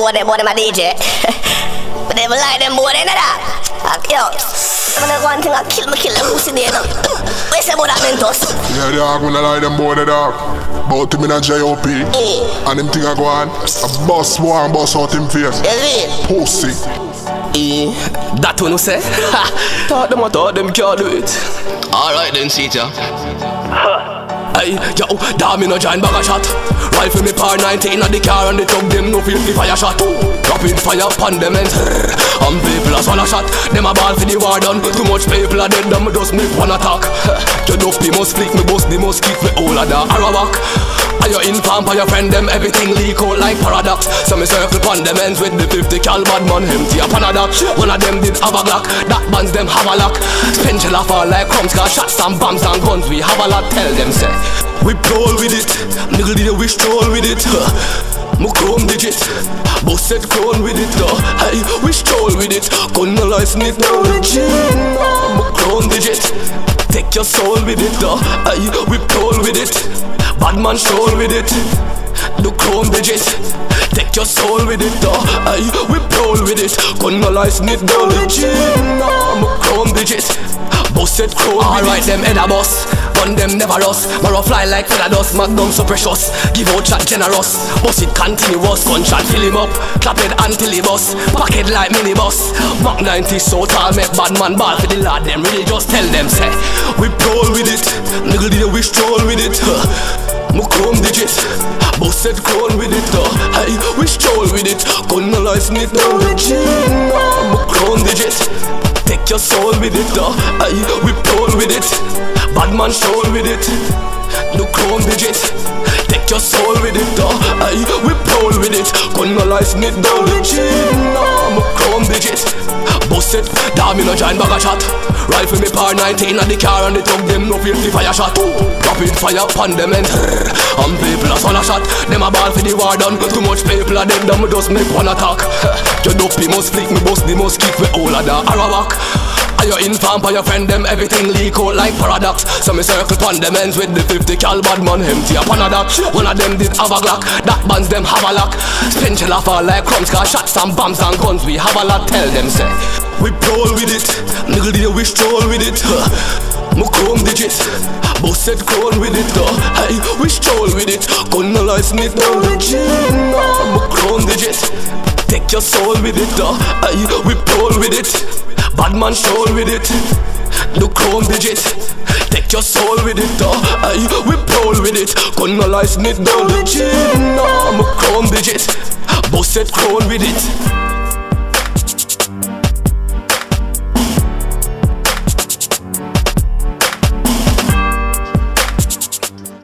boy them a DJ. But they like them boy them that. Yo, one thing I kill them pussy there now. What you say about that Mentos? Yeah, dog, when I like them boy the dog. Bout him in a J.O.P. And him thing I go on. A boss one boss out him face. Pussy. That one you say? Thought them can't do it. Alright then, Sita. Hey, yo, damn me no join bag a shot. Rifle me par 19 at the car and the truck them no feel the fire shot. Dropping fire upon them and people a swallow shot. Them a ball for the war done. Too much people are dead, them just make one attack. You duff the most flick, me bust the most kick, me all of the Arawak. Are you in farm for your friend, them everything leak out like paradox. So me circle pon them ends with the 50 cal bad man empty a panadox. One of them did have a Glock, that bands them have a lock. Spend shell fall like crumbs, got shots and bombs and guns. We have a lot, tell them say we roll with it, nigga did we stroll with it. My chrome digit, boss said clone with it though. Hey, we stroll with it, gonna license it now. My chrome digit, take your soul with it though. Hey, we roll with it, bad man stroll with it. The chrome digit, take your soul with it though. Hey, we roll with it, gonna license it now. My chrome digit, boss said chrome with it. Alright, them head a boss. Gun them never rust. Marrow fly like feather dust. Magnum so precious. Give out shot generous. Boss it continuous. Gunshot fill him up. Clap it until he bust. Pack it like minibus. Mach 90 so tall. Make bad man ball for the lad. Them really just tell them say we roll with it. Nigga did we stroll with it. My chrome digit. Boss said clone with it though. Hey, we stroll with it. Gonna license it now. My chrome digit. Take your soul with it though. Hey, we roll with it. Bad man stroll with it. The chrome digit. Take your soul with it though. Hey, we roll with it. Gonna license it down. My chrome digit. Boss it, damn me no join bag a shot. Rifle me par 19 at the car and the truck them no feel the fire shot. Dropping fire upon them and people a swallow shot. Them a ball for the war done. Too much people are dead, them just make one attack. You duff the most flick, me bust the most kick, we all of the Arawak. Are you in farm for your friend, them everything leak out like paradox. So me circle pon them ends with the 50 cal bad man empty a panadox. One of them did have a Glock, that bands them have a lock. Spend shell fall like crumbs, got shots and bombs and guns. We have a lot, tell them say we roll with it, nigga did we stroll with it. My chrome digit, boss said clone with it though. Hey, we stroll with it, gonna license it now. My chrome digit, take your soul with it though. Hey, we roll with it, bad man stroll with it. The chrome digit, take your soul with it though. Hey, we roll with it, gonna license it now. My chrome digit, boss said clone with it.